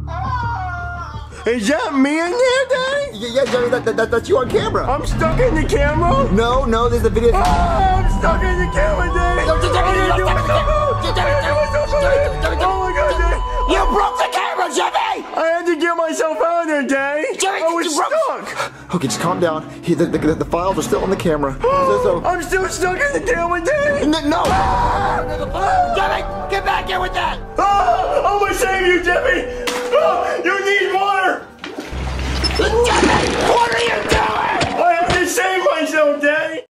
Is that me in there, Daddy? Yeah, Jimmy, that's you on camera. I'm stuck in the camera? No, there's the video. I'm stuck in the camera, Daddy. Oh my God, Daddy. You broke the camera, Jimmy! I had to get myself out of there, Daddy. Jimmy, I was you broke- stuck. Okay, just calm down. The files are still on the camera. So. I'm still stuck in the camera, Daddy. No! Jimmy, get back here with that! I'm gonna save you, Jimmy.